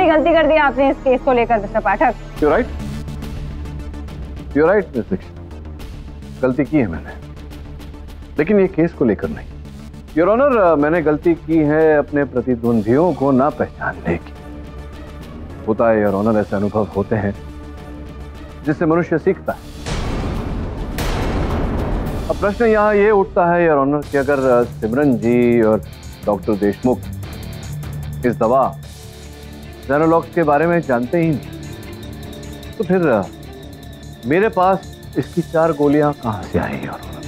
गलती कर दी आपने इस केस को लेकर mister Pathak. You're right. You're right, miss Dikshit. गलती की है मैंने, लेकिन ये केस को लेकर नहीं। योर ऑनर, मैंने गलती की है अपने प्रतिद्वंदियों को ना पहचानने की। होता है योर ऑनर, ऐसे अनुभव होते हैं जिससे मनुष्य सीखता है। अब प्रश्न यहाँ ये उठता है योर ऑनर कि अगर सिमरन जी और डॉक्टर देशमुख इस दवा ज़ेनोलॉक्स के बारे में जानते ही नहीं, तो फिर मेरे पास इसकी 4 गोलियां कहां से आई योर ऑनर?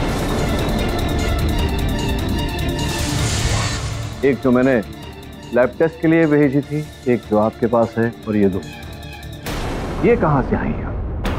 एक जो मैंने लैब टेस्ट के लिए भेजी थी, एक जो आपके पास है, और ये 2, ये कहां से आई है?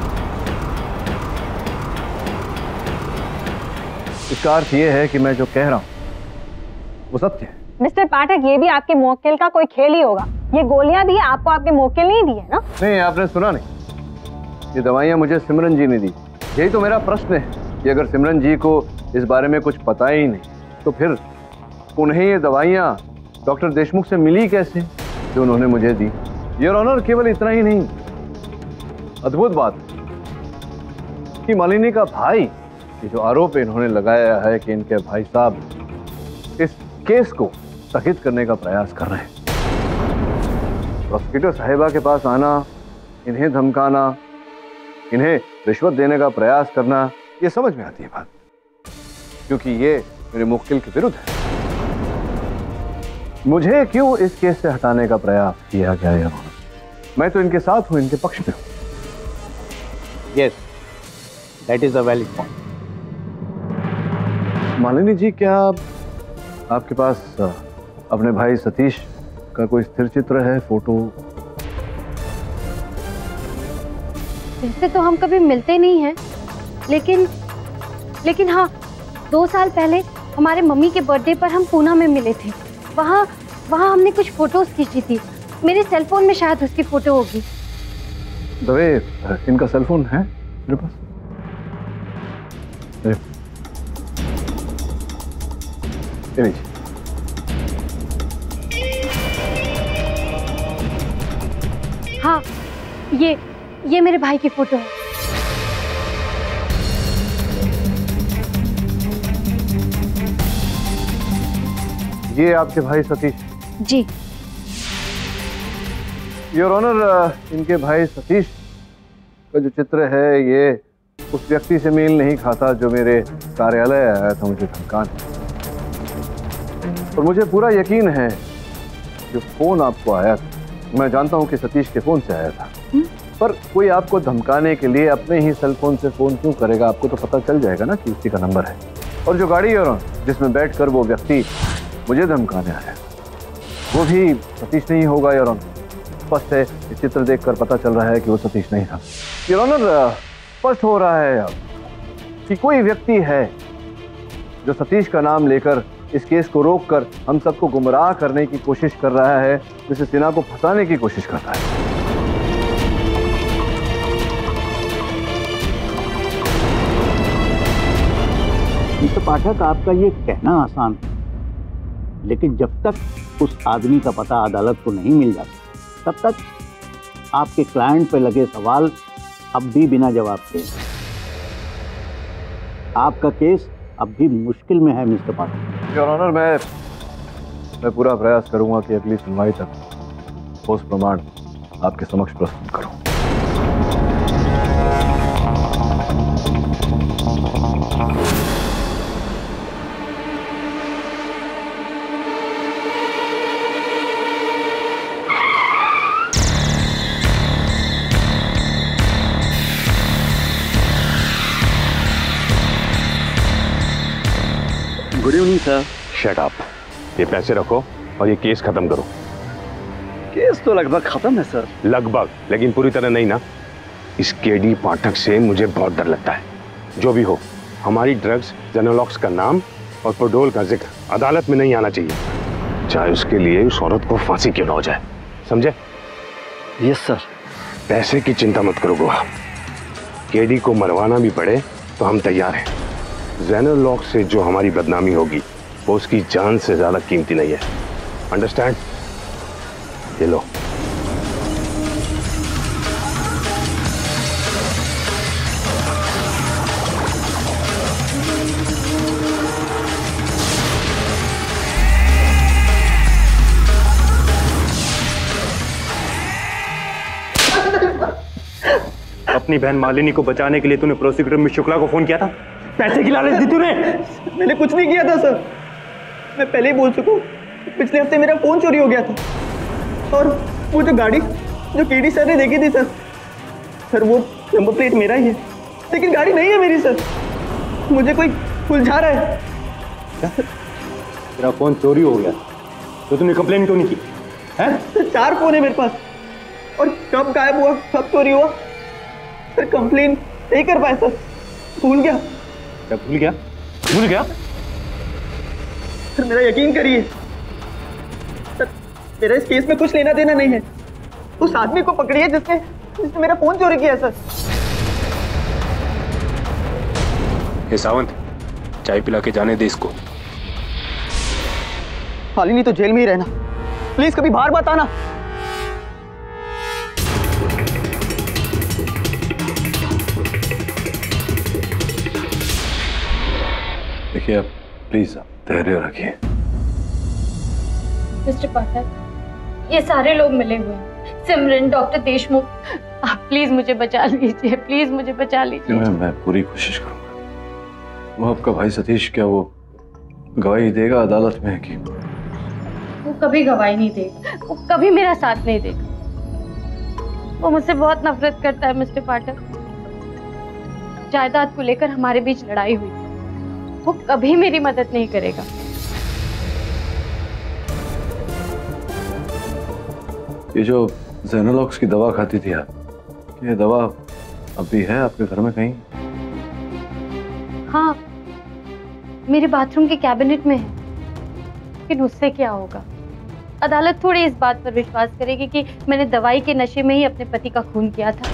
इसका अर्थ ये है कि मैं जो कह रहा हूं वो सत्य है। मिस्टर पाठक, ये भी आपके मुवक्किल का कोई खेल ही होगा। ये गोलियां भी आपको आपके मुवक्किल ने दी है ना? नहीं, आपने सुना नहीं। ये दवाइयां मुझे सिमरन जी ने दी। यही तो मेरा प्रश्न है कि अगर सिमरन जी को इस बारे में कुछ पता ही नहीं, तो फिर उन्हें ये दवाइयां डॉक्टर देशमुख से मिली कैसे जो उन्होंने मुझे दी? योर ऑनर, केवल इतना ही नहीं, अद्भुत बात कि मालिनी का भाई, ये जो आरोप इन्होंने लगाया है कि इनके भाई साहब इस केस को स्थगित करने का प्रयास कर रहे हैं। प्रोसेक्यूटर साहिबा के पास आना, इन्हें धमकाना, इन्हें रिश्वत देने का प्रयास करना, ये समझ में आती है बात, क्योंकि ये मेरे मुवक्किल के विरुद्ध है। मुझे क्यों इस केस से हटाने का प्रयास किया गया है? मैं तो इनके साथ हूं, इनके पक्ष में हूं। Yes, that is a valid point. Malini ji, क्या आपके पास अपने भाई सतीश का कोई स्थिर चित्र है, फोटो? वैसे तो हम कभी मिलते नहीं हैं, लेकिन हाँ, 2 साल पहले हमारे मम्मी के बर्थडे पर हम पूना में मिले थे। वहाँ हमने कुछ फोटोज खींची थी। मेरे सेलफोन में शायद उसकी फोटो होगी। दवे, इनका सेलफोन है मेरे पास? हाँ, ये मेरे भाई की फोटो है। ये आपके भाई सतीश? जी। योर ऑनर, इनके भाई सतीश का जो चित्र है, ये उस व्यक्ति से मेल नहीं खाता जो मेरे कार्यालय आया था मुझे धमकाने। और मुझे पूरा यकीन है जो फोन आपको आया था, मैं जानता हूं कि सतीश के फोन से आया था। पर कोई आपको धमकाने के लिए अपने ही सेल फोन से फोन क्यों करेगा? आपको तो पता चल जाएगा ना कि उसी का नंबर है। और जो गाड़ी योर ऑनर जिसमें बैठकर वो व्यक्ति मुझे धमकाने आया, वो भी सतीश नहीं होगा योर ऑनर। स्पष्ट है, इस चित्र देखकर पता चल रहा है कि वो सतीश नहीं था योर ऑनर। स्पष्ट हो रहा है अब कि कोई व्यक्ति है जो सतीश का नाम लेकर इस केस को रोककर हम सबको गुमराह करने की कोशिश कर रहा है, जिसे सिन्हा को फंसाने की कोशिश कर रहा है। मिस्टर पाठक, आपका ये कहना आसान है, लेकिन जब तक उस आदमी का पता अदालत को नहीं मिल जाता, तब तक आपके क्लाइंट पर लगे सवाल अब भी बिना जवाब के। आपका केस अब भी मुश्किल में है मिस्टर पाठक। योर ऑनर, मैं पूरा प्रयास करूंगा कि अगली सुनवाई तक ठोस प्रमाण आपके समक्ष प्रस्तुत करूं। Good evening sir. Shut up. ये पैसे रखो और ये केस खत्म करो। केस तो लगभग खत्म है सर। लगभग, लेकिन पूरी तरह नहीं ना। इस केडी पाठक से मुझे बहुत डर लगता है। जो भी हो, हमारी ड्रग्स ज़ेनोलॉक्स का नाम और प्रोडोल का जिक्र अदालत में नहीं आना चाहिए, चाहे उसके लिए उस औरत को फांसी क्यों ना हो जाए। समझे? Yes sir. पैसे की चिंता मत करो गोवा। केडी को मरवाना भी पड़े तो हम तैयार हैं। ज़ेनोलॉक्स से जो हमारी बदनामी होगी वो उसकी जान से ज्यादा कीमती नहीं है। अंडरस्टैंड? ये लो। अपनी बहन मालिनी को बचाने के लिए तूने प्रोसिक्यूटर मिस शुक्ला को फोन किया था? पैसे की लालच दी तूने? मैंने कुछ नहीं किया था सर, मैं पहले ही बोल चुका हूँ। पिछले हफ्ते मेरा फोन चोरी हो गया था और वो जो गाड़ी जो केडी सर ने देखी थी सर वो नंबर प्लेट मेरा ही है, लेकिन गाड़ी नहीं है मेरी सर। मुझे कोई उलझा रहा है। तेरा फोन चोरी हो गया तो तूने कंप्लेन क्यों नहीं की है? सर 4 फोन है मेरे पास और कब गायब हुआ कब चोरी हुआ सर कंप्लेन नहीं कर पाया सर, भूल गया। क्या भूल गया? भूल गया? सर मेरा यकीन करिए सर, मेरा इस केस में कुछ लेना देना नहीं है। उस आदमी को पकड़िए जिसने मेरा फोन चोरी किया सर। हे सावंत, चाय पिला के जाने दे इसको। मालिनी तो जेल में ही रहना, प्लीज कभी बाहर मत आना। देखिए आप प्लीज धैर्य रखिए। मिस्टर पाठक, ये सारे लोग मिले हुए हैं, सिमरन, डॉक्टर देशमुख, आप प्लीज मुझे बचा लीजिए, प्लीज मुझे बचा लीजिए। मैं पूरी कोशिश करूंगा। वो आपका भाई सतीश क्या वो गवाही देगा अदालत में कि? वो कभी गवाही नहीं देगा, वो कभी मेरा साथ नहीं देगा। वो मुझसे बहुत नफरत करता है मिस्टर पाठक। जायदाद को लेकर हमारे बीच लड़ाई हुई, वो कभी मेरी मदद नहीं करेगा। ये जो ज़ेनोलॉक्स की दवा खाती थी आप, ये दवा अब भी है आपके घर में कहीं? हाँ, मेरे बाथरूम के कैबिनेट में है, लेकिन उससे क्या होगा? अदालत थोड़ी इस बात पर विश्वास करेगी कि मैंने दवाई के नशे में ही अपने पति का खून किया था।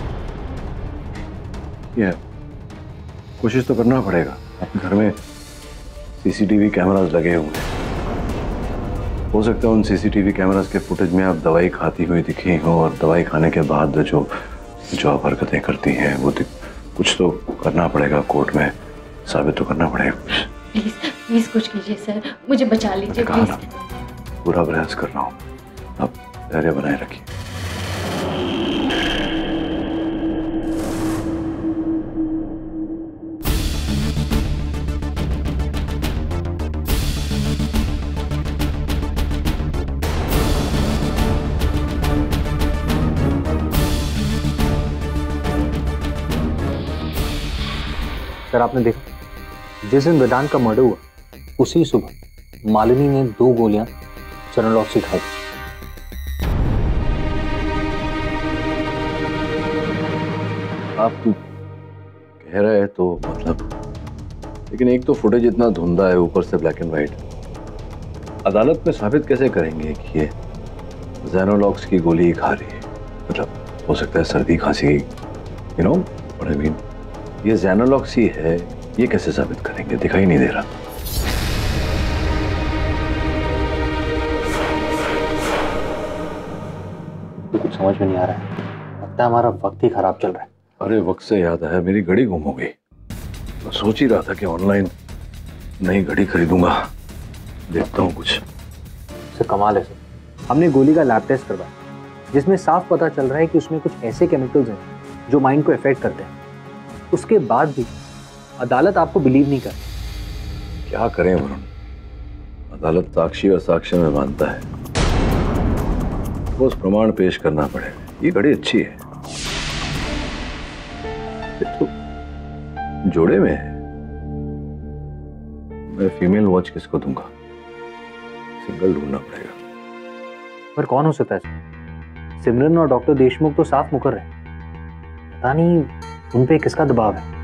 ये कोशिश तो करना पड़ेगा। आपके घर में सीसीटीवी कैमरास लगे हुए हैं, हो सकता है उन सीसीटीवी कैमरास के फुटेज में आप दवाई खाती हुई दिखी हो और दवाई खाने के बाद जो आप हरकतें करती हैं वो कुछ तो करना पड़ेगा, कोर्ट में साबित तो करना पड़ेगा कुछ। प्लीज प्लीज कुछ कीजिए सर, मुझे बचा लीजिए प्लीज। पूरा प्रयास कर रहा हूँ, आप धैर्य बनाए रखिए। सर आपने देखा जिस दिन वेदांत का मर्डर हुआ उसी सुबह मालिनी ने 2 गोलियां ज़ेनोलॉक्स से खाई। आप कह रहे हैं तो मतलब, लेकिन एक तो फुटेज इतना धुंधला है, ऊपर से ब्लैक एंड व्हाइट। अदालत में साबित कैसे करेंगे कि ये ज़ेनोलॉक्स की गोली खा रही है? मतलब हो सकता है सर्दी खांसी, you know what I mean. ये ज़ेनोलॉक्स ही है, ये कैसे साबित करेंगे? दिखाई नहीं दे रहा। तो कुछ समझ में नहीं आ रहा है, लगता है हमारा वक्त ही खराब चल रहा है। अरे वक्त से याद आया, मेरी घड़ी गुम हो गई। मैं सोच ही रहा था कि ऑनलाइन नई घड़ी खरीदूंगा, देखता हूँ कुछ। सर कमाल है सर, हमने गोली का लैब टेस्ट करवाया जिसमें साफ पता चल रहा है कि उसमें कुछ ऐसे केमिकल्स हैं जो माइंड को इफेक्ट करते हैं। उसके बाद भी अदालत आपको बिलीव नहीं कर। क्या करें वरुण, अदालत साक्षी और साक्ष्य में मानता है, ठोस प्रमाण पेश करना पड़ेगा। ये घड़ी अच्छी है, तो जोड़े में है। मैं फीमेल वॉच किसको दूंगा? सिंगल ढूंढना पड़ेगा। पर कौन हो सकता है सर? सिमरन और डॉक्टर देशमुख तो साफ मुकर रहे, पता नहीं उन पे किसका दबाव है।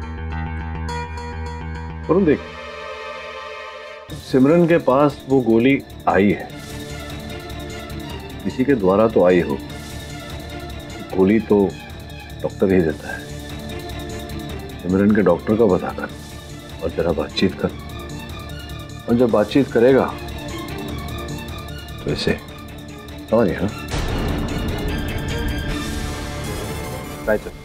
वरुण देख, सिमरन के पास वो गोली आई है, किसी के द्वारा तो आई हो। गोली तो डॉक्टर ही देता है। सिमरन के डॉक्टर का पता कर और जरा बातचीत कर, और जब बातचीत करेगा तो इसे समझ गया ना? Right sir.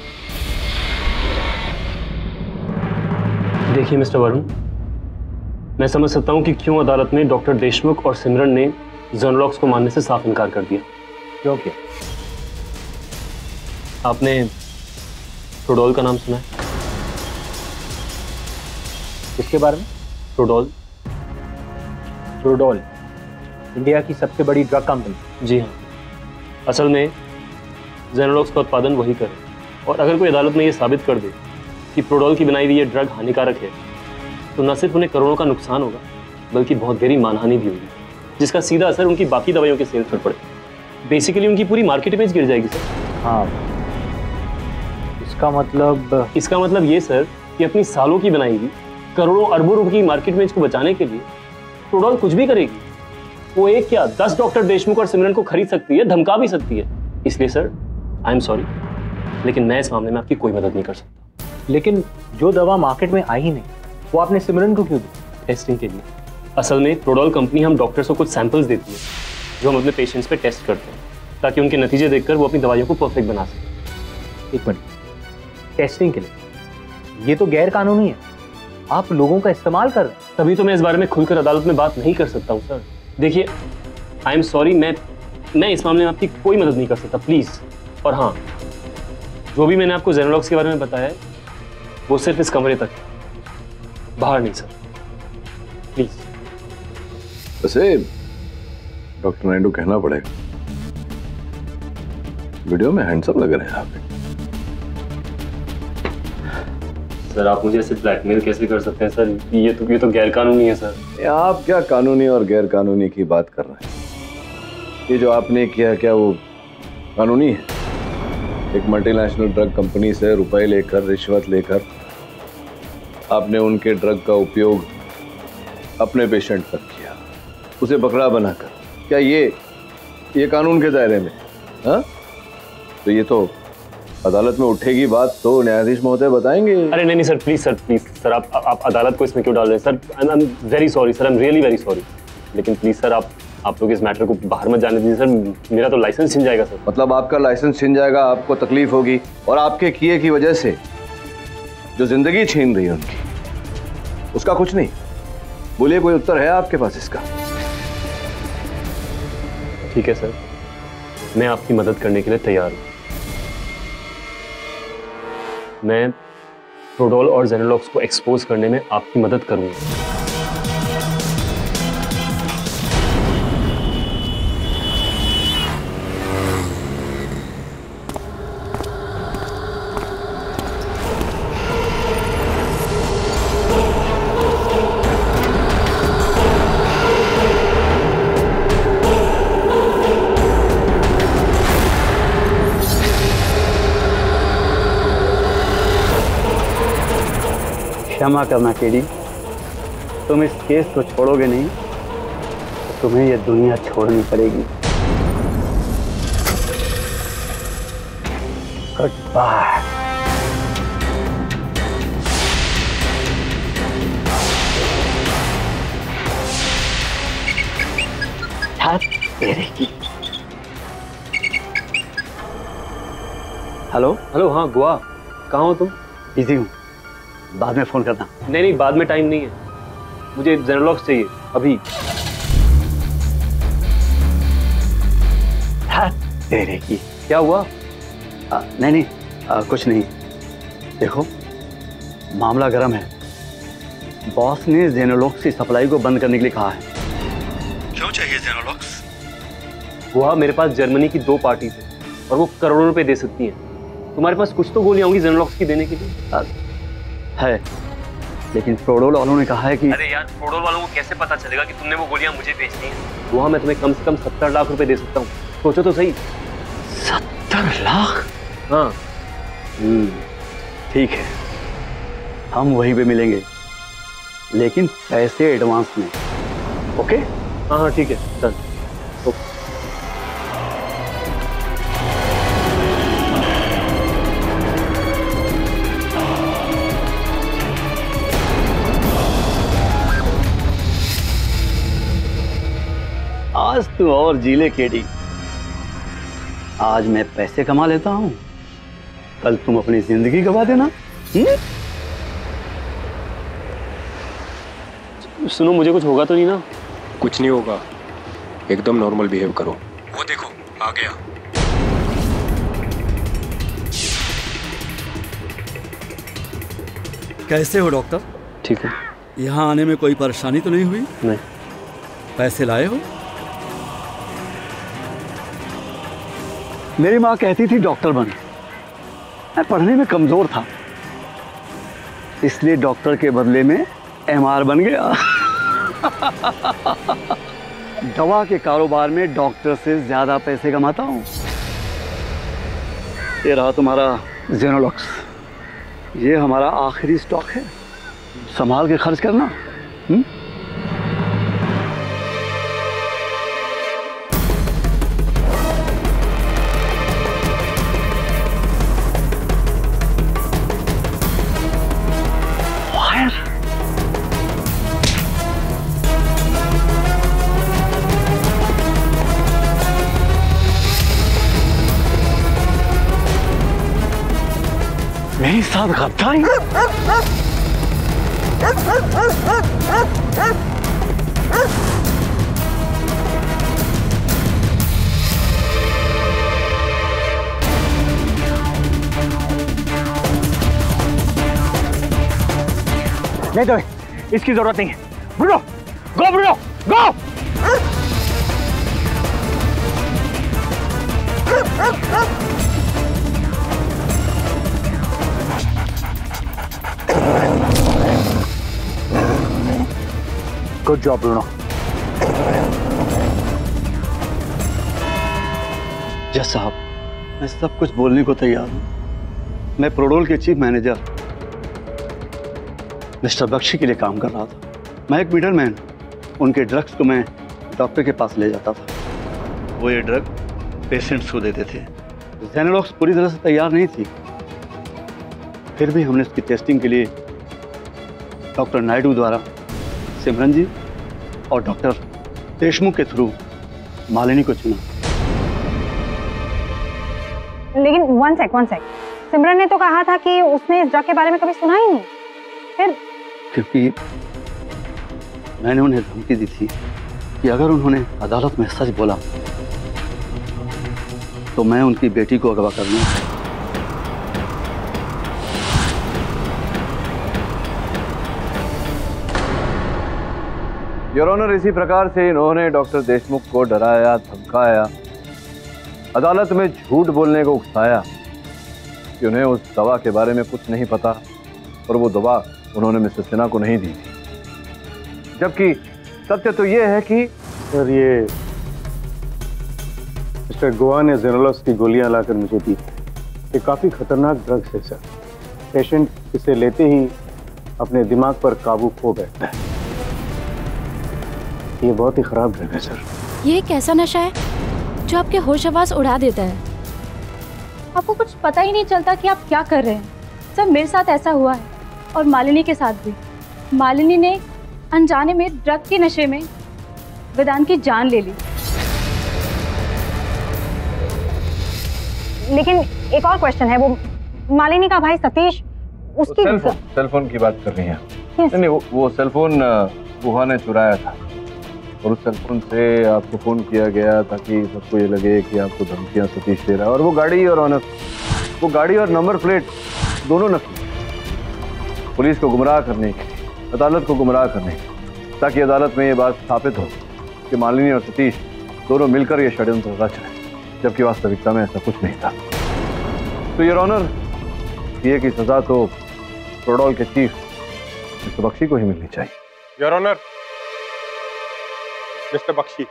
देखिए मिस्टर वरुण, मैं समझ सकता हूं कि क्यों अदालत में डॉक्टर देशमुख और सिमरन ने ज़ेनोलॉक्स को मानने से साफ इनकार कर दिया। क्यों किया? आपने प्रोडोल का नाम सुना है? किसके बारे में? प्रोडोल। प्रोडोल इंडिया की सबसे बड़ी ड्रग कंपनी। जी हाँ, असल में ज़ेनोलॉक्स का उत्पादन वही करे, और अगर कोई अदालत में ये साबित कर दे कि प्रोडोल की बनाई हुई ये ड्रग हानिकारक है, तो न सिर्फ उन्हें करोड़ों का नुकसान होगा, बल्कि बहुत गहरी मानहानि भी होगी, जिसका सीधा असर उनकी बाकी दवाइयों के सेल्स पर पड़े। बेसिकली उनकी पूरी मार्केट इमेज गिर जाएगी सर। हाँ, इसका मतलब ये सर कि अपनी सालों की बनाई हुई करोड़ों अरबों रुपए की मार्केट इमेज को बचाने के लिए प्रोडोल कुछ भी करेगी। वो एक क्या 10 डॉक्टर देशमुख और सिमरन को खरीद सकती है, धमका भी सकती है। इसलिए सर आई एम सॉरी, लेकिन मैं इस मामले में आपकी कोई मदद नहीं कर सकता। लेकिन जो दवा मार्केट में आई ही नहीं, वो आपने सिमरन को क्यों दी? टेस्टिंग के लिए। असल में प्रोडोल कंपनी हम डॉक्टर्स को कुछ सैंपल्स देती है जो हम अपने पेशेंट्स पे टेस्ट करते हैं, ताकि उनके नतीजे देखकर वो अपनी दवाइयों को परफेक्ट बना सकें। एक मिनट, टेस्टिंग के लिए? ये तो गैर कानूनी है, आप लोगों का इस्तेमाल कर रहे हैं। तभी तो मैं इस बारे में खुलकर अदालत में बात नहीं कर सकता हूँ सर। देखिए आई एम सॉरी, मैं इस मामले में आपकी कोई मदद नहीं कर सकता, प्लीज़। और हाँ, जो भी मैंने आपको ज़ेनोलॉक्स के बारे में बताया है वो सिर्फ इस कमरे तक, बाहर नहीं सर, प्लीज़। वैसे डॉक्टर नायडू कहना पड़ेगा, वीडियो में हैंडसम लग रहे हैं आप। सर आप मुझे ऐसे ब्लैकमेल कैसे कर सकते हैं सर? ये तो गैर कानूनी है सर। आप क्या कानूनी और गैर कानूनी की बात कर रहे हैं? ये जो आपने किया क्या वो कानूनी है? एक मल्टीनेशनल ड्रग कंपनी से रुपए लेकर, रिश्वत लेकर आपने उनके ड्रग का उपयोग अपने पेशेंट पर किया, उसे बकरा बनाकर। क्या ये कानून के दायरे में? हाँ, तो ये तो अदालत में उठेगी बात तो न्यायाधीश महोदय बताएंगे। अरे नहीं सर, प्लीज सर आप अदालत को इसमें क्यों डाल रहे हैं sir? I am very sorry sir, I am really very sorry, लेकिन प्लीज सर आप लोग इस मैटर को बाहर मत जाने दीजिए सर, मेरा तो लाइसेंस छिन जाएगा सर। मतलब आपका लाइसेंस छिन जाएगा, आपको तकलीफ होगी, और आपके किए की वजह से जो जिंदगी छीन रही है उनकी, उसका कुछ नहीं? बोलिए, कोई उत्तर है आपके पास इसका? ठीक है सर, मैं आपकी मदद करने के लिए तैयार हूँ। मैं प्रोडोल और ज़ेनोलॉक्स को एक्सपोज करने में आपकी मदद करूंगा। क्षमा करना केडी, तुम इस केस को छोड़ोगे नहीं तो तुम्हें यह दुनिया छोड़नी पड़ेगी। Good bye. हेलो हेलो, हाँ गोवा, कहाँ हो तुम? बिजी हूँ, बाद में फोन करना। नहीं, बाद में टाइम नहीं है, मुझे ज़ेनोलॉक्स चाहिए अभी। तेरे की क्या हुआ? नहीं, कुछ नहीं। देखो, मामला गर्म है। बॉस ने ज़ेनोलॉक्स की सप्लाई को बंद करने के लिए कहा है। क्यों चाहिए ज़ेनोलॉक्स? गोवा, मेरे पास जर्मनी की 2 पार्टीज है और वो करोड़ों रुपए दे सकती हैं। तुम्हारे पास कुछ तो गोलियां होंगी ज़ेनोलॉक्स की देने के लिए? है, लेकिन प्रोडोल वालों ने कहा है कि... अरे यार, प्रोडोल वालों को कैसे पता चलेगा कि तुमने वो गोलियां मुझे बेचनी हैं? वहाँ मैं तुम्हें कम से कम 70 लाख रुपए दे सकता हूँ, सोचो तो सही। 70 लाख? हाँ। ठीक है, हम वहीं पे मिलेंगे, लेकिन पैसे एडवांस में। ओके? हाँ ठीक है, डन। आज तू और जीले केडी। आज मैं पैसे कमा लेता हूं, कल तुम अपनी जिंदगी गवा देना। सुनो, मुझे कुछ होगा तो नहीं ना? कुछ नहीं होगा, एकदम नॉर्मल बिहेव करो। वो देखो आ गया। कैसे हो डॉक्टर? ठीक है। यहाँ आने में कोई परेशानी तो नहीं हुई? नहीं। पैसे लाए हो? मेरी माँ कहती थी डॉक्टर बन। मैं पढ़ने में कमजोर था, इसलिए डॉक्टर के बदले में एमआर बन गया। दवा के कारोबार में डॉक्टर से ज्यादा पैसे कमाता हूँ। ये रहा तुम्हारा ज़ेनोलॉक्स। ये हमारा आखिरी स्टॉक है, संभाल के खर्च करना। मेरे साथ गद्दारी? नहीं तो इसकी जरूरत नहीं है। Bruno, go Bruno, go. Good job Bruno. जज साहब, मैं सब कुछ बोलने को तैयार हूँ। मैं प्रोडोल के चीफ मैनेजर मिस्टर बख्शी के लिए काम कर रहा था। मैं एक मिडलमैन, उनके ड्रग्स को मैं डॉक्टर के पास ले जाता था। वो ये ड्रग पेशेंट्स को देते थे। ज़ेनोलॉक्स पूरी तरह से तैयार नहीं थी, फिर भी हमने इसकी टेस्टिंग के लिए डॉक्टर नायडू द्वारा सिमरन जी और डॉक्टर देशमुख के थ्रू मालिनी को चुना। लेकिन वन सेक, सिमरन ने तो कहा था कि उसने इस ड्रग के बारे में कभी सुना ही नहीं। फिर क्योंकि मैंने उन्हें धमकी दी थी कि अगर उन्होंने अदालत में सच बोला तो मैं उनकी बेटी को अगवा कर लूंगा। योर ऑनर, इसी प्रकार से इन्होंने डॉक्टर देशमुख को डराया, धमकाया, अदालत में झूठ बोलने को उकसाया कि उन्हें उस दवा के बारे में कुछ नहीं पता और वो दवा उन्होंने मिसेस सिन्हा को नहीं दी थी। जबकि सत्य तो ये है कि सर, ये मिस्टर गोवा ने ज़ेनोलॉक्स की गोलियां लाकर मुझे दी। ये काफ़ी खतरनाक ड्रग्स है सर। पेशेंट इसे लेते ही अपने दिमाग पर काबू खो बैठता है। ये बहुत ही खराब ड्रग है सर। ये एक ऐसा नशा है जो आपके होश हवास उड़ा देता है। आपको कुछ पता ही नहीं चलता कि आप क्या कर रहे हैं। सर, मेरे साथ ऐसा हुआ है और मालिनी के साथ भी। मालिनी ने अनजाने में ड्रग के नशे में वेदांत की जान ले ली। लेकिन एक और क्वेश्चन है, वो मालिनी का भाई सतीश, उसकी सेलफोन की बात कर रही हैं? नहीं, वो सेलफोन गुहा ने चुराया था और उस सेलफोन से आपको फोन किया गया ताकि सबको ये लगे कि आपको धमकियां सतीश दे रहा है। और वो गाड़ी और नंबर प्लेट दोनों नकली, पुलिस को गुमराह करने के लिए, अदालत को गुमराह करने के लिए, ताकि अदालत में ये बात स्थापित हो कि मालिनी और सतीश दोनों मिलकर ये षड्यंत्र रच रहे, जबकि वास्तविकता में ऐसा कुछ नहीं था। तो योर ऑनर, ये की सजा तो प्रोडोल के चीफ मिस्टर बख्शी को ही मिलनी चाहिए। Your honour, mister Bakshi.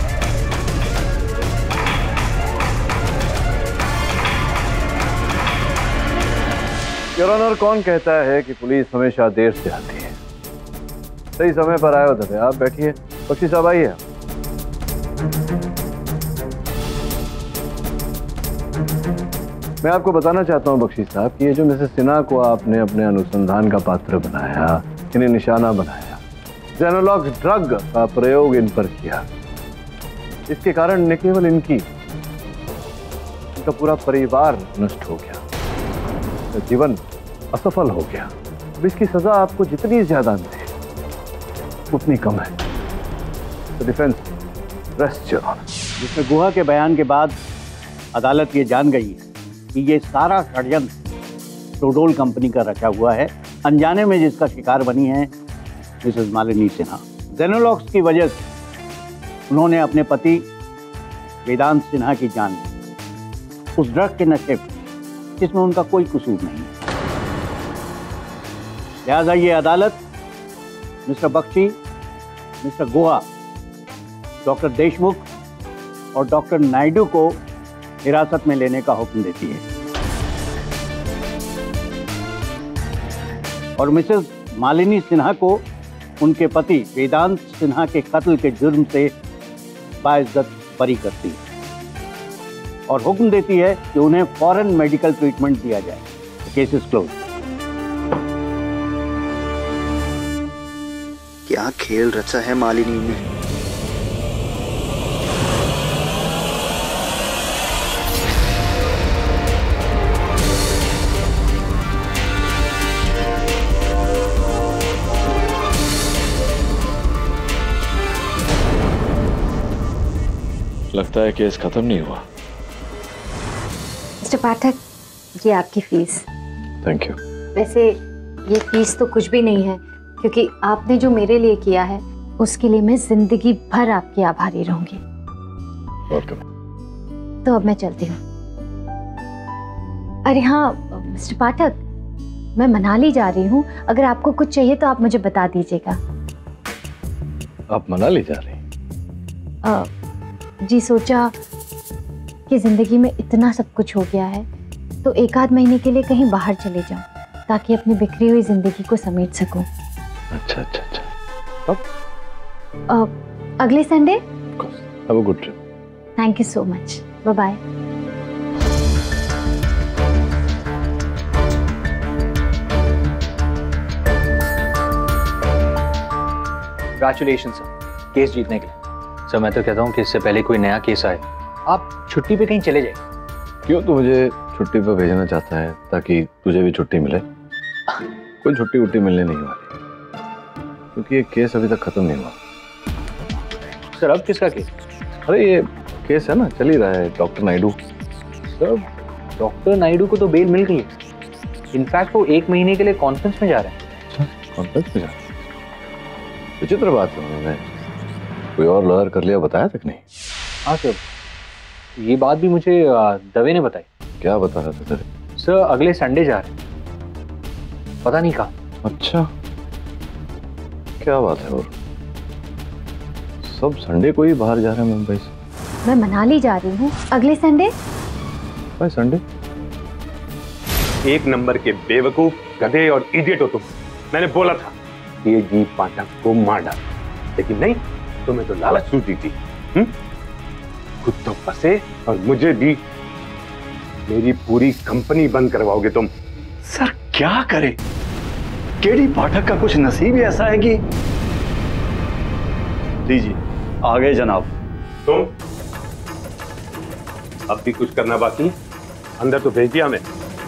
Your honour, कौन कहता है कि पुलिस हमेशा देर से आती है? सही समय पर आए होते थे। आप बैठिए। बख्शी साहब आइए। मैं आपको बताना चाहता हूं बख्शी साहब कि ये जो मिसेस सिन्हा को आपने अपने अनुसंधान का पात्र बनाया, इन्हें निशाना बनाया, ज़ेनोलॉक्स ड्रग का प्रयोग इन पर किया, इसके कारण न केवल इनका पूरा परिवार नष्ट हो गया, जीवन असफल हो गया। अब इसकी सजा आपको जितनी ज्यादा मिले उतनी कम है। तो डिफेंस रेस्ट योर ऑनर। जिसमें गुहा के बयान के बाद अदालत ये जान गई है कि ये सारा षड्यंत्र प्रोडोल कंपनी का रचा हुआ है, अनजाने में जिसका शिकार बनी है मिसेस मालिनी सिन्हा। जेनोलॉक्स की वजह से उन्होंने अपने पति वेदांत सिन्हा की जान ली, उस ड्रग के नशे में जिसमें उनका कोई कसूर नहीं। लिहाजा ये अदालत mister Bakshi, mister Guha, doctor Deshmukh और डॉक्टर नायडू को हिरासत में लेने का हुक्म देती है और मिसेस मालिनी सिन्हा को उनके पति वेदांत सिन्हा के कत्ल के जुर्म से बाइज्जत बरी करती है और हुक्म देती है कि उन्हें फौरन मेडिकल ट्रीटमेंट दिया जाए। Case is close. क्या खेल रचा है मालिनी ने। लगता है केस खत्म नहीं हुआ। मिस्टर पाठक, ये आपकी फीस। Thank you. वैसे ये फीस तो कुछ भी नहीं है, क्योंकि आपने जो मेरे लिए किया है उसके लिए मैं जिंदगी भर आपकी आभारी रहूंगी। वेलकम। तो अब मैं चलती हूँ। अरे हाँ मिस्टर पाठक, मैं मनाली जा रही हूँ, अगर आपको कुछ चाहिए तो आप मुझे बता दीजिएगा। आप मनाली जा रही हैं? जी, सोचा कि जिंदगी में इतना सब कुछ हो गया है तो एक आध महीने के लिए कहीं बाहर चले जाऊं, ताकि अपनी बिखरी हुई जिंदगी को समेट सकूं। अच्छा अच्छा अच्छा। कब? अगले Sunday. Have a good trip. Thank you so much. Bye bye. Congratulation sir, case जीतने के लिए। सर मैं तो कहता हूँ कि इससे पहले कोई नया केस आए आप छुट्टी पे कहीं चले जाए। क्यों तू मुझे छुट्टी पे भेजना चाहता है ताकि तुझे भी छुट्टी मिले? कोई छुट्टी उट्टी मिलने नहीं वाली, क्योंकि ये केस अभी तक खत्म नहीं हुआ। सर अब किसका केस? अरे ये केस है ना, चल ही रहा है। Doctor Naidu. Sir doctor Naidu को तो बेल मिल गई है। इनफैक्ट वो 1 महीने के लिए कॉन्फ्रेंस में जा रहे हैं। अच्छा, कॉन्फ्रेंस में जा रहे हैं? विचित्र बात है। उन्होंने कोई और लॉयर कर लिया, बताया तक नहीं? हाँ सर, ये बात भी मुझे दवे ने बताई। क्या बता रहा था तेरे? सर अगले संडे जा रहे हैं, पता नहीं कहाँ। अच्छा, क्या बात है। और सब संडे को ही बाहर जा रहे हैं मुंबई से? मैं मनाली जा रही हूँ अगले संडे। भाई संडे? 1 नंबर के बेवकूफ, गधे और इडियट हो तुम। मैंने बोला था KD पाठक को मार डाल, लेकिन नहीं, तुम्हें तो लालच सूझी थी। खुद तो फंसे और मुझे भी। मेरी पूरी कंपनी बंद करवाओगे तुम। सर क्या करे, KD पाठक का कुछ नसीब ही ऐसा है कि। लीजिए आ गए जनाब। तुम अब भी कुछ करना बाकी? अंदर तो भेज दिया हमें।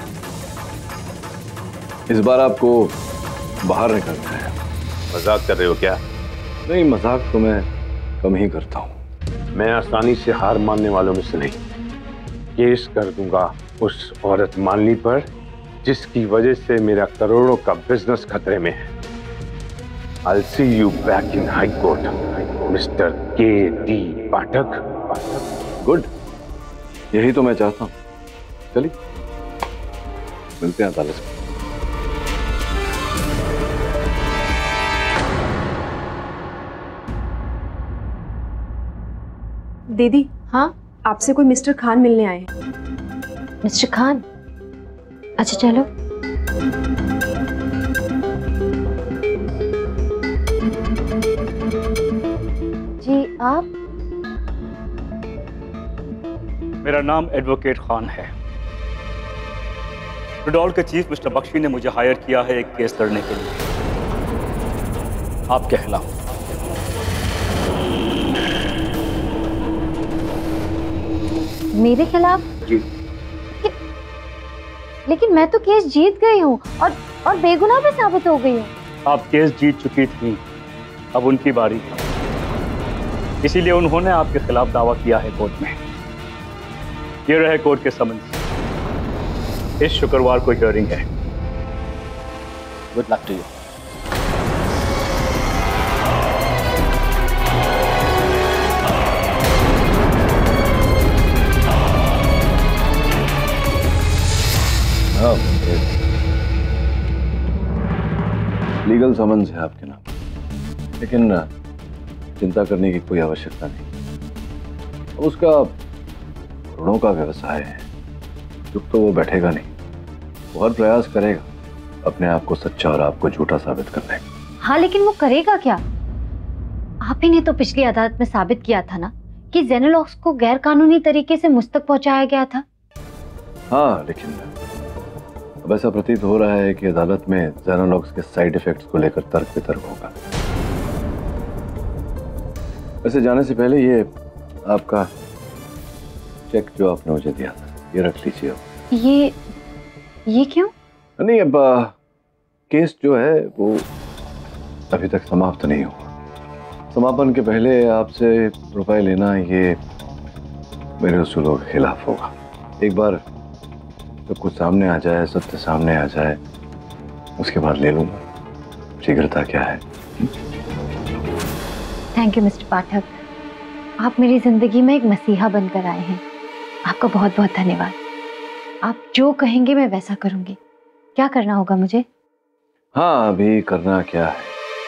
इस बार आपको बाहर निकलना है। मजाक कर रहे हो क्या? नहीं, मजाक तो मैं कम ही करता हूँ। मैं आसानी से हार मानने वालों में से नहीं। केस कर दूंगा उस औरत मालिनी पर जिसकी वजह से मेरा करोड़ों का बिजनेस खतरे में है। I'll see you back in High Court, Mr. KD Pathak. Good, यही तो मैं चाहता हूँ। चलिए मिलते हैं अदालत में। दीदी। हाँ? आपसे कोई मिस्टर खान मिलने आए हैं। मिस्टर खान? अच्छा चलो। जी आप? मेरा नाम एडवोकेट खान है। प्रोडोल के चीफ मिस्टर बख्शी ने मुझे हायर किया है एक केस लड़ने के लिए आपके खिलाफ। मेरे खिलाफ? जी। लेकिन मैं तो केस जीत गई हूँ और बेगुनाह भी साबित हो गई हूँ। आप केस जीत चुकी थी, अब उनकी बारी, इसीलिए उन्होंने आपके खिलाफ दावा किया है कोर्ट में। ये रहे कोर्ट के समन्स। इस शुक्रवार को हियरिंग है। Good luck to you. Legal summons है आपके नाम, लेकिन चिंता करने की कोई आवश्यकता नहीं। अब उसका ऋणों का व्यवसाय है, चुप तो वो बैठेगा नहीं, वो हर प्रयास करेगा अपने आप को सच्चा और आपको झूठा साबित करने का। हाँ, लेकिन वो करेगा क्या? आप ही ने तो पिछली अदालत में साबित किया था ना कि ज़ेनोलॉक्स को गैर कानूनी तरीके से मुझ तक पहुंचाया गया था। हाँ, लेकिन अब ऐसा प्रतीत हो रहा है कि अदालत में ज़ेनोलॉक्स के साइड इफेक्ट्स को लेकर तर्क वितर्क होगा। वैसे जाने से पहले ये आपका चेक जो आपने मुझे दिया था, ये रख लीजिए। ये क्यों? नहीं, अब केस जो है वो अभी तक समाप्त नहीं हुआ। समापन के पहले आपसे रुपए लेना ये मेरे उसूलों के खिलाफ होगा। एक बार जब कुछ सामने आ जाए, सत्य सामने आ जाए, उसके बाद ले लूंगा। शीघ्रता क्या है। थैंक यू मिस्टर पाठक, आप मेरी जिंदगी में एक मसीहा बनकर आए हैं। आपका बहुत बहुत धन्यवाद। आप जो कहेंगे मैं वैसा करूंगी। क्या करना होगा मुझे? हाँ, अभी करना क्या है,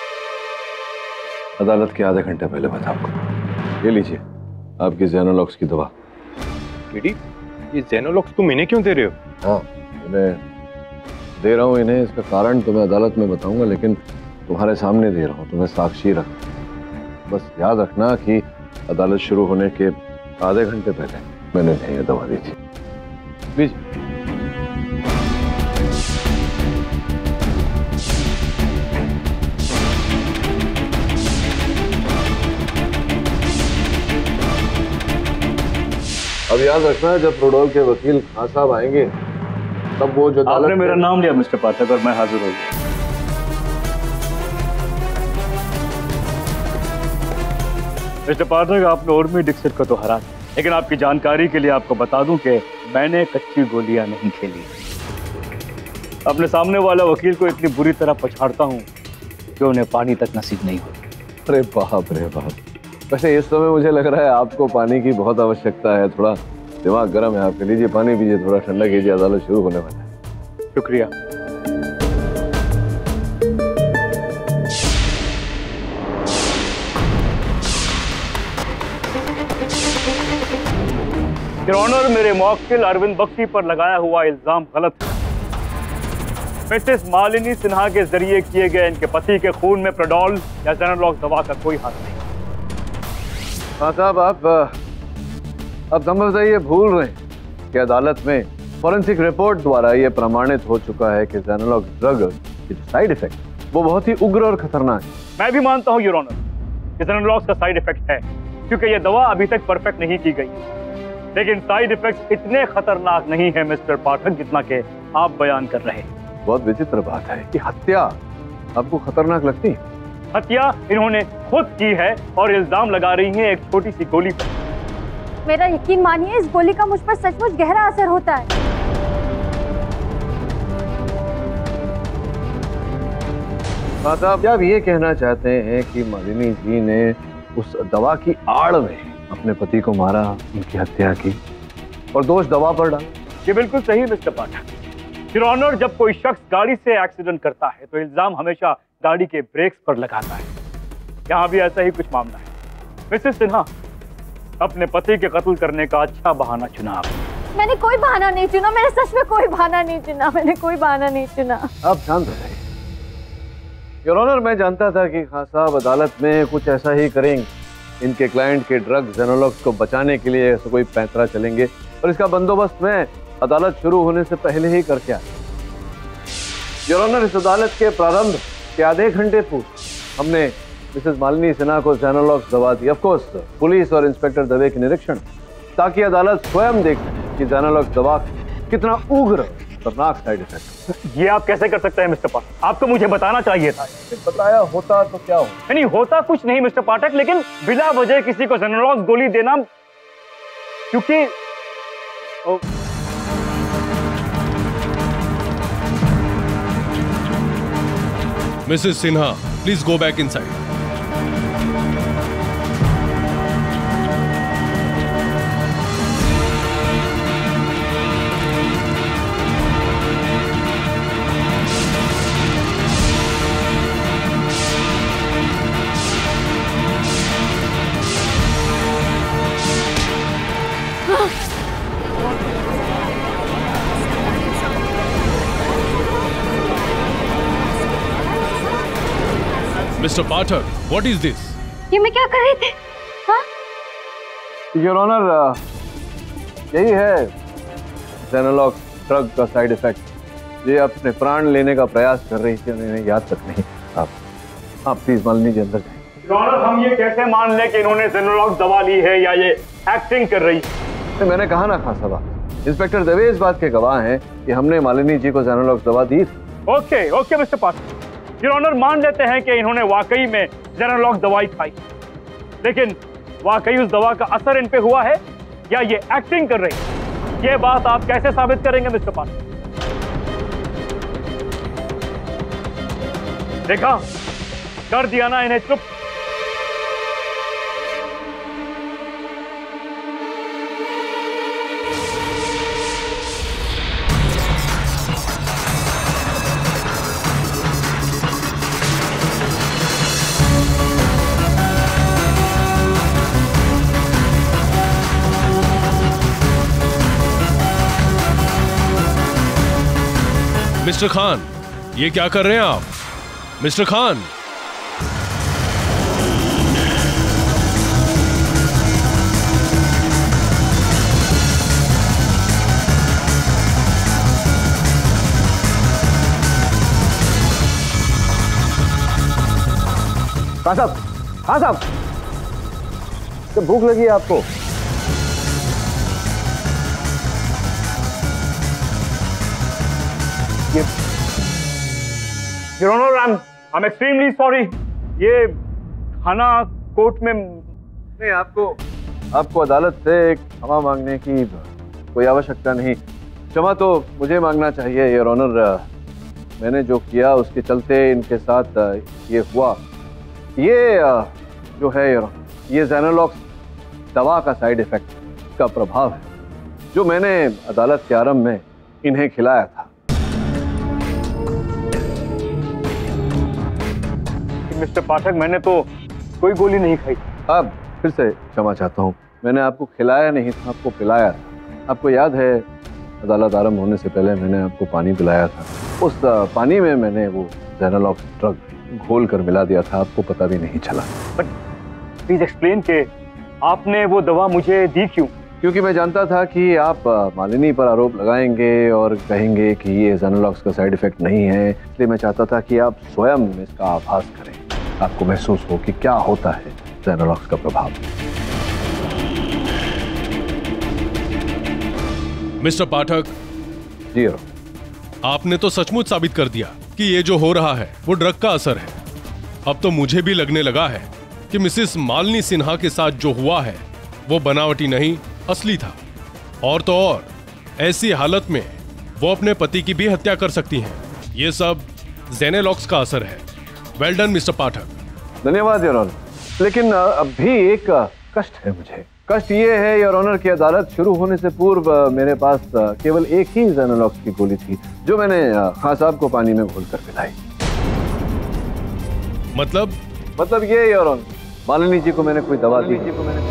अदालत के आधे घंटे पहले बताऊंगा। ये लीजिए आपकी ज़ेनोलॉक्स की दवा। केडी, ये ज़ेनोलॉक्स तुम इन्हें क्यों दे रहे हो? हाँ, मैं दे रहा हूँ इन्हें, इसका कारण तो मैं अदालत में बताऊंगा, लेकिन तुम्हारे सामने दे रहा हूँ, तुम्हें साक्षी रख। बस याद रखना कि अदालत शुरू होने के आधे घंटे पहले मैंने इन्हें ये दवा दी थी। प्लीज। अब याद रखना, जब प्रोडोल के वकील खान साहब आएंगे तब वो जो आपने मेरा नाम लिया मिस्टर पाठक और मैं हाजिर हो गया। मिस्टर पाठक, आपने उर्मी डिक्सिट को तो हरा दिया, लेकिन आपकी जानकारी के लिए आपको बता दूं कि मैंने कच्ची गोलियां नहीं खेली। अपने सामने वाला वकील को इतनी बुरी तरह पछाड़ता हूं कि उन्हें पानी तक नसीब नहीं होती। अरे बाप रे बाप। वैसे इस समय मुझे लग रहा है आपको पानी की बहुत आवश्यकता है। थोड़ा दिमाग गर्म है आपके, लीजिए पानी पीजिए, थोड़ा ठंडा कीजिए, अदालत शुरू होने वाला है। शुक्रिया। योर ऑनर, मेरे मौक्किल अरविंद बख्शी पर लगाया हुआ इल्जाम गलत है। मिसेस मालिनी सिन्हा के जरिए किए गए इनके पति के खून में प्रोडोल या ज़ेनोलॉक्स दवा का कोई हाथ नहीं। हाँ साहब, आप संभवतः ये भूल रहे हैं कि अदालत में फॉरेंसिक रिपोर्ट द्वारा ये प्रमाणित हो चुका है कि ज़ेनोलॉक्स ड्रग के साइड इफेक्ट वो बहुत ही उग्र और खतरनाक है। मैं भी मानता हूँ योर ऑनर कि ज़ेनोलॉक्स का साइड इफेक्ट है, क्योंकि ये दवा अभी तक परफेक्ट नहीं की गई, लेकिन साइड इफेक्ट्स इतने खतरनाक नहीं है मिस्टर पाठक जितना कि आप बयान कर रहे हैं। बहुत विचित्र बात है कि हत्या आपको खतरनाक लगती है? हत्या इन्होंने खुद की है और इल्जाम लगा रही हैं एक छोटी सी गोली पर। मेरा यकीन मानिए, इस गोली का मुझ पर सचमुच गहरा असर होता है। साहब, क्या आप ये कहना चाहते हैं कि मालिनी जी ने उस दवा की आड़ में अपने पति को मारा, उनकी हत्या की और दोष दवा पर डाला? ये बिल्कुल सही मिस्टर पाठक। योर ऑनर, जब कोई शख्स गाड़ी से एक्सीडेंट करता है तो इल्जाम हमेशा गाड़ी के ब्रेक्स पर लगाता है। यहाँ भी ऐसा ही कुछ मामला है। मिसेस सिन्हा, अपने पति के कत्ल करने का अच्छा बहाना चुना आपने। मैंने कोई बहाना नहीं चुना, मैंने सच में कोई बहाना नहीं चुना, मैंने कोई बहाना नहीं चुना। आप शांत हो जाइए। योर ऑनर, मैं जानता था कि खान साहब अदालत में कुछ ऐसा ही करेंगे। इनके क्लाइंट के ड्रग ज़ेनोलॉक्स को बचाने के लिए ऐसा कोई पैंतरा चलेंगे और इसका बंदोबस्त मैं अदालत शुरू होने से पहले ही करके आया। योर ऑनर, इस अदालत के प्रारंभ के आधे घंटे पूर्व हमने मिसेस मालिनी सिन्हा को ज़ेनोलॉक्स दवा दी। ऑफ कोर्स पुलिस और इंस्पेक्टर दवे के निरीक्षण, ताकि अदालत स्वयं देख कि ज़ेनोलॉक्स दवा कितना उग्र खतरनाक साइड इफेक्ट। ये आप कैसे कर सकते हैं मिस्टर पाठक? आपको मुझे बताना चाहिए था। बताया होता तो क्या हो? नहीं होता कुछ नहीं मिस्टर पाठक, लेकिन बिना वजह किसी को ज़ेनोलॉक्स गोली देना, क्योंकि Mrs Sinha, please go back inside. Mister Pathak, what is this? ये मैं क्या कर रही थी? हाँ? योर ऑनर, यही है ज़ेनोलॉक्स ड्रग का साइड इफेक्ट। ये अपने प्राण लेने का प्रयास कर रही थी, उन्हें याद तक नहीं। आप प्लीज मालिनी जी अंदर जाएं। योर ऑनर, हम ये कैसे मान लें कि इन्होंने ज़ेनोलॉक्स दवा ली है या ये एक्टिंग कर रही है? मैंने कहा ना खान साहब, इंस्पेक्टर दवे इस बात के गवाह हैं कि हमने मालिनी जी को ज़ेनोलॉक्स दवा दी थी। Okay mister Pathak, your honour मान लेते हैं कि इन्होंने वाकई में ज़ेनोलॉक्स दवाई खाई, लेकिन वाकई उस दवा का असर इन पे हुआ है या ये एक्टिंग कर रही है? ये बात आप कैसे साबित करेंगे मिस्टर पाठक? देखा, कर दिया ना इन्हें चुप। मिस्टर खान, ये क्या कर रहे हैं आप? मिस्टर खान, खान साहब, तो भूख लगी है आपको? Your honour, I am extremely sorry. ये खाना कोर्ट में नहीं, आपको अदालत से क्षमा मांगने की कोई आवश्यकता नहीं। क्षमा तो मुझे मांगना चाहिए योर ऑनर। मैंने जो किया उसके चलते इनके साथ ये हुआ। ये जो है योर ऑनर, ये ज़ेनोलॉक्स दवा का साइड इफेक्ट का प्रभाव है जो मैंने अदालत के आरंभ में इन्हें खिलाया था। मिस्टर पाठक, मैंने तो कोई गोली नहीं खाई। अब फिर से क्षमा चाहता हूँ, मैंने आपको खिलाया नहीं था, आपको पिलाया था। आपको याद है अदालत आरंभ होने से पहले मैंने आपको पानी पिलाया था। उस पानी में मैंने वो ज़ेनोलॉक्स ड्रग घोल कर मिला दिया था, आपको पता भी नहीं चला। बट प्लीज एक्सप्लेन के आपने वो दवा मुझे दी क्यों? क्योंकि मैं जानता था कि आप मालिनी पर आरोप लगाएंगे और कहेंगे कि ये ज़ेनोलॉक्स का साइड इफेक्ट नहीं है, इसलिए मैं चाहता था कि आप स्वयं इसका आभास करें, आपको महसूस हो कि क्या होता है ज़ेनोलॉक्स का प्रभाव। मिस्टर पाठक जी, आपने तो सचमुच साबित कर दिया कि ये जो हो रहा है वो ड्रग का असर है। अब तो मुझे भी लगने लगा है कि मिसेस मालिनी सिन्हा के साथ जो हुआ है वो बनावटी नहीं, असली था। और तो और ऐसी हालत में वो अपने पति की भी हत्या कर सकती हैं। ये सब ज़ेनोलॉक्स का असर है। Well done mister Pathak. धन्यवाद योर ऑनर, लेकिन अब भी एक कष्ट है मुझे। कष्ट ये है योर ऑनर कि अदालत शुरू होने से पूर्व मेरे पास केवल एक ही ज़ेनोलॉक्स की गोली थी जो मैंने खान साहब को पानी में घोल कर पिलाई। मतलब ये योर ऑनर, मालिनी जी को मैंने कोई दवा दी।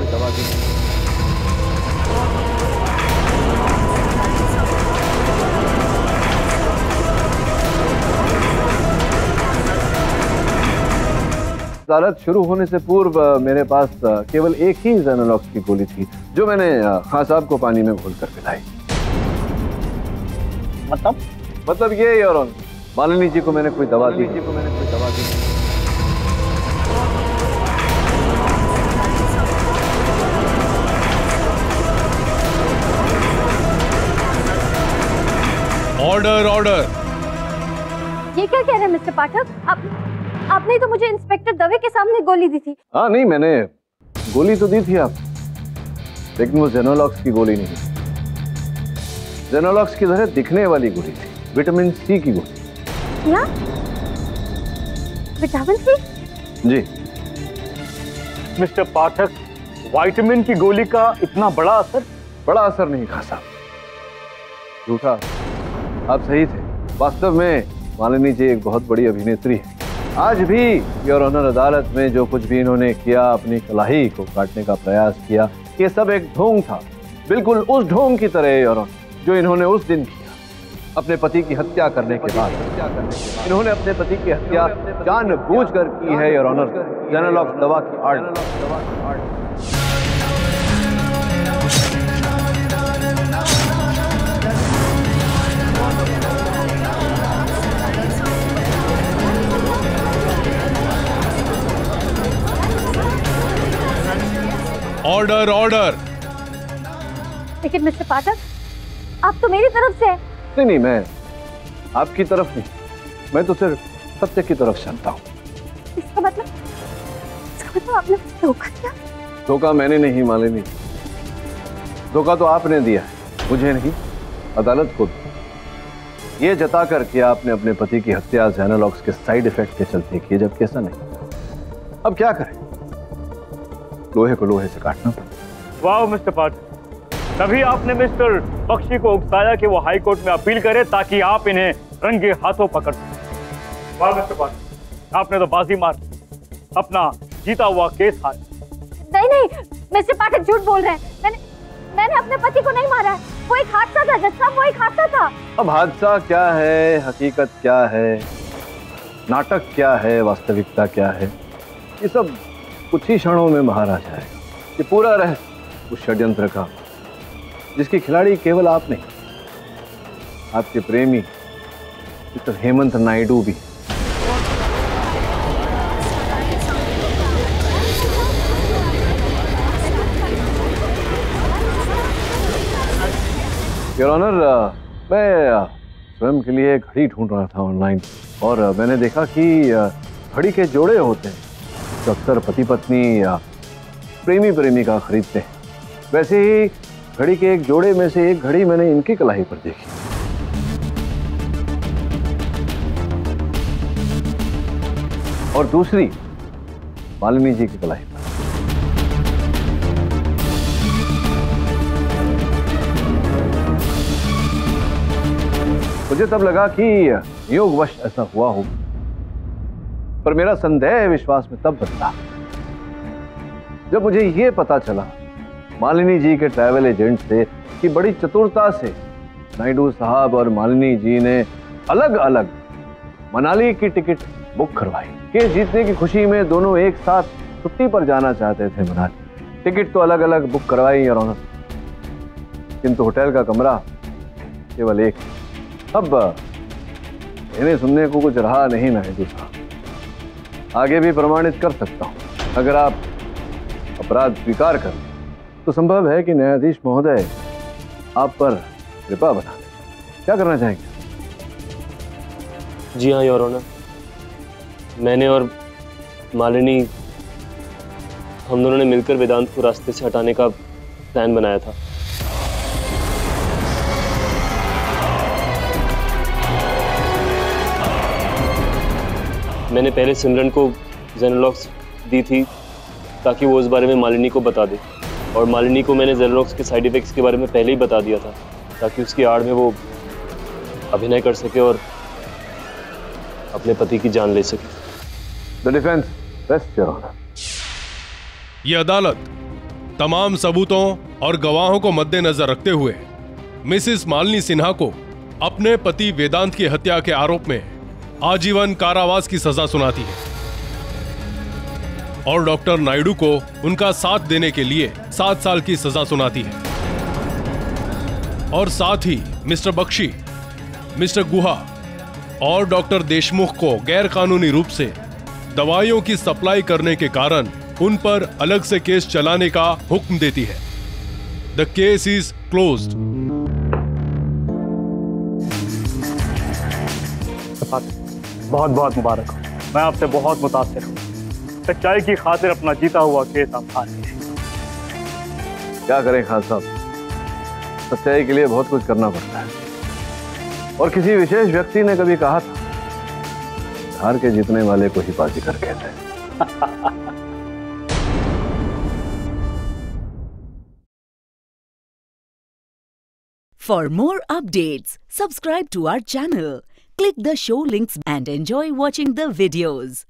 अदालत शुरू होने से पूर्व मेरे पास केवल एक ही ज़ेनोलॉक्स की गोली थी जो मैंने खान साहब को पानी में घोल कर पिलाई। मतलब ये योर ऑनर, मालिनी जी को मैंने कोई दवा दी। ऑर्डर। ये क्या कह रहे हैं मिस्टर पाठक? आपने तो मुझे इंस्पेक्टर दवे के सामने गोली दी थी। हाँ नहीं, मैंने गोली तो दी थी आप, लेकिन वो ज़ेनोलॉक्स की गोली नहीं, ज़ेनोलॉक्स की तरह दिखने वाली गोली थी, विटामिन सी की गोली। क्या? Vitamin C? जी मिस्टर पाठक, विटामिन की गोली का इतना बड़ा असर? बड़ा असर नहीं खान साहब, झूठा। आप सही थे। वास्तव में मालिनी जी एक बहुत बड़ी अभिनेत्री है। आज भी योर ऑनर अदालत में जो कुछ भी इन्होंने किया, अपनी कलाई को काटने का प्रयास किया, ये सब एक ढोंग था, बिल्कुल उस ढोंग की तरह योर ऑनर जो इन्होंने उस दिन किया अपने पति की हत्या करने के बाद। इन्होंने अपने पति की हत्या जानबूझकर की है योर ऑनर, ज़ेनोलॉक्स दवा की आड़। Order order. लेकिन मिस्टर पाठक, आप तो मेरी तरफ से हैं। नहीं, मैं आपकी तरफ नहीं, मैं तो सिर्फ सत्य की तरफ चलता हूँ। इसका मतलब आपने धोखा दिया? धोखा मैंने नहीं मालिनी, धोखा तो आपने दिया है, मुझे नहीं, अदालत को। ये जता कर कि आपने अपने पति की हत्या ज़ेनोलॉक्स के साइड इफेक्ट के चलते की, जबकि ऐसा नहीं। अब क्या करें, लोहे को लोहे से काटना पड़ा। वाह मिस्टर पाठक, तभी आपने मिस्टर बख्शी को उकसाया कि वो हाई कोर्ट में अपील करे ताकि आप इन्हें रंगे हाथों पकड़ सकें। वाह मिस्टर पाठक, आपने तो बाजी मार अपना जीता हुआ केस हारा। नहीं, मिस्टर पाठक झूठ बोल रहे हैं। मैंने अपने पति को नहीं मारा है, वो एक हादसा था जज साहब, वो एक हादसा था। अब हादसा क्या है, हकीकत क्या है, नाटक क्या है, वास्तविकता क्या है, ये सब कुछ ही क्षणों में बाहर आ जाएगा। ये पूरा रहस्य उस षड्यंत्र का, जिसकी खिलाड़ी केवल आप नहीं, आपके प्रेमी मिस्टर हेमंत नायडू भी। योर ऑनर, मैं स्वयं के लिए घड़ी ढूंढ रहा था ऑनलाइन, और मैंने देखा कि घड़ी के जोड़े होते हैं जो अक्सर पति पत्नी या प्रेमी प्रेमिका खरीदते हैं। वैसे ही घड़ी के एक जोड़े में से एक घड़ी मैंने इनकी कलाई पर देखी, और दूसरी मालिनी जी की कलाई पर। मुझे तब लगा कि योगवश ऐसा हुआ हो, पर मेरा संदेह विश्वास में तब बदला जब मुझे ये पता चला मालिनी जी के ट्रैवल एजेंट से कि बड़ी चतुरता से नायडू साहब और मालिनी जी ने अलग अलग मनाली की टिकट बुक करवाई। केस जीतने की खुशी में दोनों एक साथ छुट्टी पर जाना चाहते थे मनाली। टिकट तो अलग अलग बुक करवाई योर ऑनर, किंतु होटल का कमरा केवल एक। अब इन्हें सुनने को कुछ रहा नहीं नायडू साहब, आगे भी प्रमाणित कर सकता हूं। अगर आप अपराध स्वीकार करें तो संभव है कि न्यायाधीश महोदय आप पर कृपा बना दें। क्या करना चाहेंगे? जी हाँ योर ऑनर, मैंने और मालिनी, हम दोनों ने मिलकर वेदांत को रास्ते से हटाने का प्लान बनाया था। मैंने पहले सिमरन को ज़ेनोलॉक्स दी थी ताकि वो उस बारे में मालिनी को बता दे, और मालिनी को मैंने ज़ेनोलॉक्स के साइड इफेक्ट्स के बारे में पहले ही बता दिया था ताकि उसकी आड़ में वो अभिनय कर सके और अपने पति की जान ले सके। The defense rests your honor. ये अदालत तमाम सबूतों और गवाहों को मद्देनजर रखते हुए मिसेस मालिनी सिन्हा को अपने पति वेदांत की हत्या के आरोप में आजीवन कारावास की सजा सुनाती है, और डॉक्टर नायडू को उनका साथ देने के लिए 7 साल की सजा सुनाती है, और साथ ही मिस्टर बख्शी, मिस्टर गुहा और डॉक्टर देशमुख को गैरकानूनी रूप से दवाइयों की सप्लाई करने के कारण उन पर अलग से केस चलाने का हुक्म देती है। The case is closed. बहुत बहुत मुबारक हो, मैं आपसे बहुत मुतासिर हूँ। सच्चाई की खातिर अपना जीता हुआ केस आप हार गए। क्या करें खान साहब, सच्चाई के लिए बहुत कुछ करना पड़ता है। और किसी विशेष व्यक्ति ने कभी कहा था, हार के जीतने वाले को ही बाजीगर कहते हैं। For more updates, subscribe to our channel, click the show links and enjoy watching the videos.